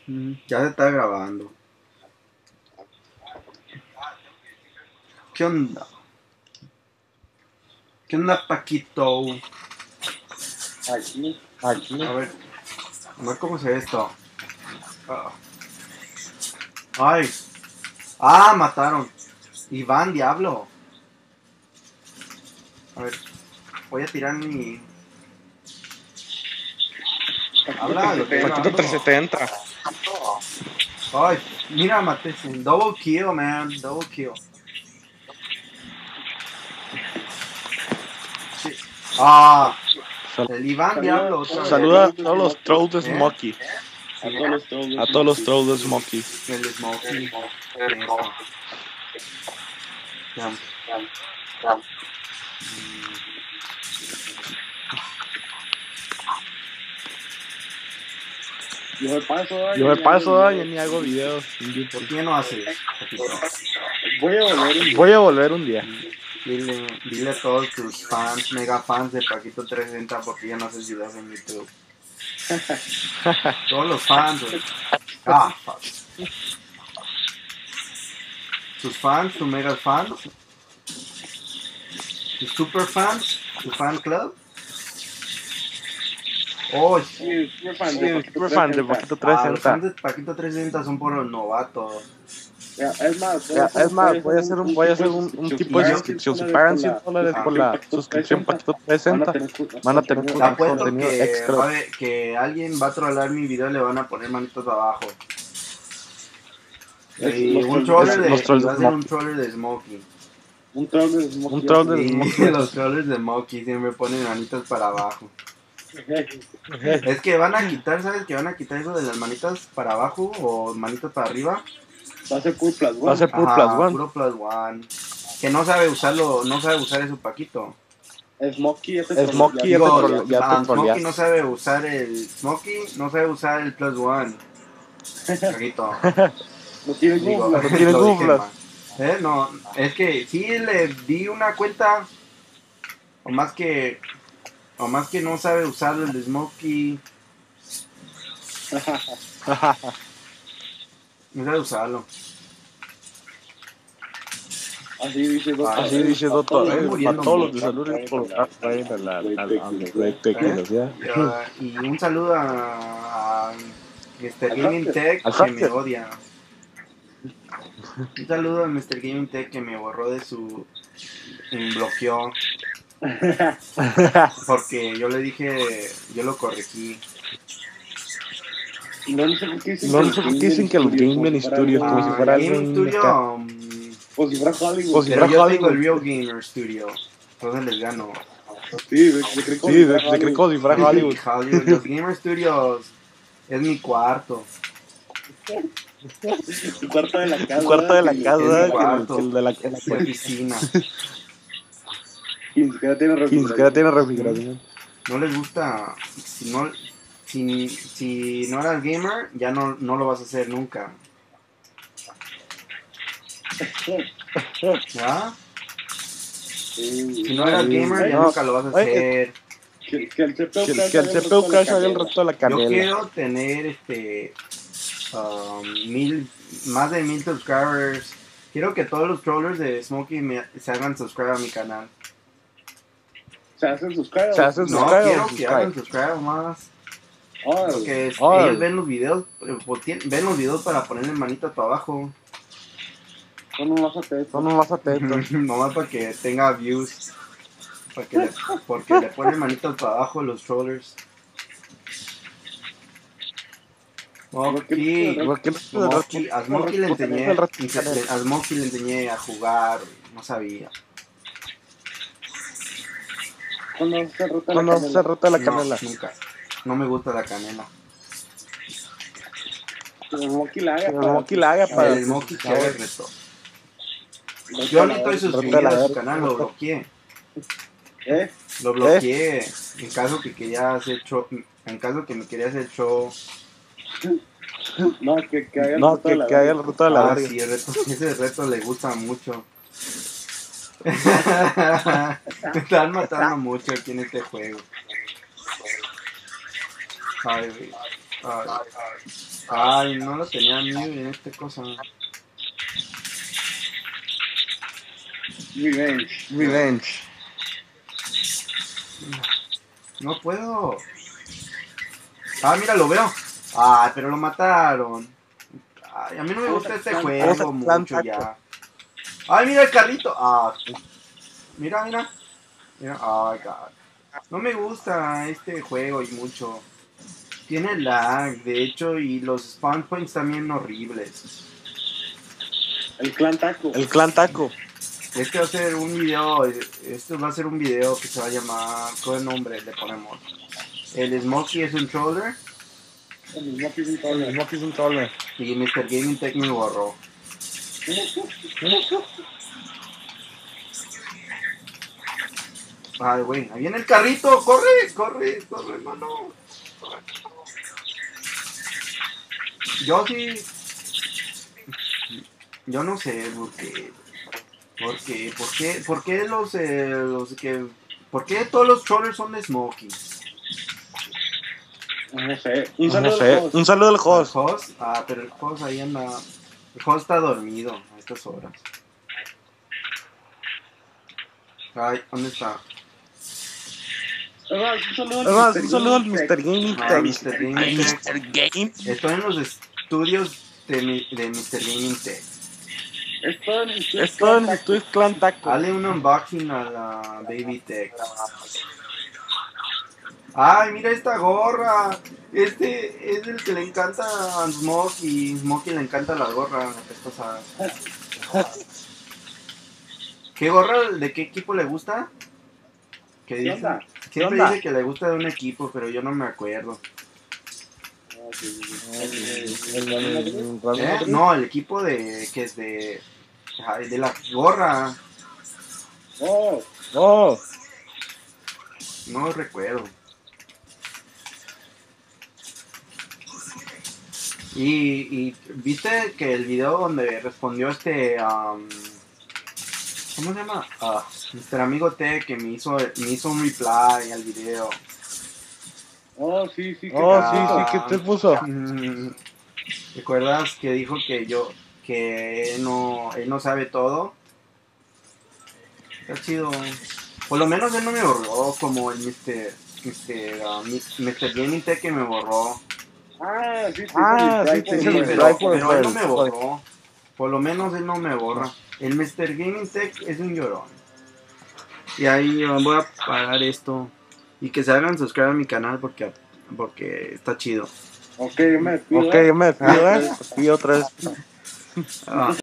Ya se está grabando. ¿Qué onda? ¿Qué onda, Paquito? Aquí. A ver cómo se ve esto. Ah. Ay. Ah, mataron. Iván, diablo. A ver, voy a tirar mi... Habla lo que Paquito 370. Ay, mira, maté. Double kill, man. Double kill. Sí. Ah, el Iván, diablo. Otra vez. Saluda a todos los trolls de Smokey. A A todos los trolls de Smokey. El Smokey. Ya. Yo me paso, y ni hago videos en ¿Por YouTube. qué no haces, Paquito? Voy a volver un día. Dile a todos tus fans, mega fans de Paquito 360 porque ya no haces videos en YouTube. Todos los fans, güey. Ah, fuck. Tus fans, tus mega fans, tus super fans, tu fan club. Oh, Sí, super fan de Paquito los 360. fans de Paquito 360 son por los novatos. Es más, voy a hacer un tipo de suscripción. Si pagan $100 por la suscripción Paquito 360, van a tener Te apuesto contenido que, extra. que alguien va a trollar mi video y le van a poner manitos abajo. Y un troller de, los trolls va a de ser un Smokey. troller de Smokey. Un troll de Y Smokey. los trollers de Smokey siempre ponen manitas para abajo. Es que van a quitar, ¿sabes? Que van a quitar eso de las manitas para abajo o manitas para arriba. Va a ser puro plus Ajá, one. puro plus one. Que no sabe usarlo, no sabe usar eso Paquito. Smokey ya te Digo, troleaste. Smokey no sabe usar el plus one. Paquito. No tiene Digo, Google. lo dije Google. mal. No, es que sí le di una cuenta. O más que no sabe usar el Smokey. No sabe usarlo. Así dice Doctor. Estoy muriendo para todos los de mucho. salud por al proyecto de Equilos, Y un saludo a Mr. Gaming Tech que me odia. Un saludo a Mr. Gaming Tech que me borró de su... me bloqueó. Porque yo le dije, yo lo corregí. No sé por qué dicen que los Gaming Studios como si fuera algo Gaming Studio, o si fuera Hollywood. pero yo tengo el Real Gamer Studio, entonces les gano. Sí, de creo como si fuera Hollywood. Los Gamer Studios es mi cuarto. Tu cuarto de la casa. Es mi cuarto, el de la oficina. Y ni siquiera tiene refrigeración. No les gusta, si no eras gamer, ya no lo vas a hacer nunca. ¿Ya? Si no eras gamer, ya nunca lo vas a hacer. Que el CPU crash haga el resto de la canela. Yo quiero tener más de 1000 subscribers. Quiero que todos los trollers de Smokey se hagan subscribe a mi canal. ¿Se hacen subscribe? No, quiero que hagan subscribe más. Porque ellos ven los videos, ven los videos para ponerle manitas para abajo. Son unos atetos. Nomás para que tenga views. Porque le ponen manitas para abajo los trollers. A Smokey le enseñé a jugar, no sabía. Cuando se rota la canela. No, nunca. No me gusta la canela. El Smokey la haga para el Smokey que haga el reto. Yo ni estoy suscrito a su canal, lo bloqueé. Lo bloqueé en caso que quería hacer show, en caso que me quería hacer show. No, que haga el reto de la verga. Sí, ese reto le gusta mucho. Me están matando mucho aquí en este juego. Ay, Ay, no lo tenía mute en esta cosa. Revenge. No puedo. Ah, mira, lo veo. Ay, pero lo mataron. Ay, a mí no me gusta este juego mucho ya. Ay, mira el carrito. Ah, mira. Mira, ay, God. No me gusta este juego y mucho. Tiene lag, de hecho, y los spawn points también horribles. El clan taco. Este va a ser un video, que se va a llamar, ¿cuál nombre le ponemos? El Smokey es un troller. El Smokey es un troller. Y Mr. Gaming Tech me borró. Ay, güey, ahí viene el carrito, corre, hermano. Yo no sé por qué por qué todos los trollers son de Smokey. No sé. Un saludo al host. Ah, pero el host ahí anda. El host está dormido a estas horas. Ay, ¿dónde está? Un saludo al Mr. Gaming Tech. Mr. Gaming Tech. Estoy en los estudios de Mr. Gaming Tech. Esto en tu clan taco. Dale un unboxing a la Baby Tech. Ay, mira esta gorra. Este es el que le encanta a Smokey. Smokey le encanta la gorra. ¿Qué gorra? ¿De qué equipo le gusta? ¿Qué dice? Siempre dice que le gusta de un equipo, pero yo no me acuerdo. No, el equipo que es de la gorra. No recuerdo. Y viste que el video donde respondió ¿cómo se llama? Mr. Amigo T, que me hizo un reply al video. Sí, ¿qué te puso? ¿Recuerdas que dijo que él no sabe todo? Está chido. Por lo menos él no me borró como el Mr. Gaming Tech que me borró. Sí, pero él no me borró. Por lo menos él no me borra. El Mr. Gaming Tech es un llorón. Y ahí voy a parar esto. Y que se hagan suscribir a mi canal porque está chido. Ok, yo me despido. Y otra vez.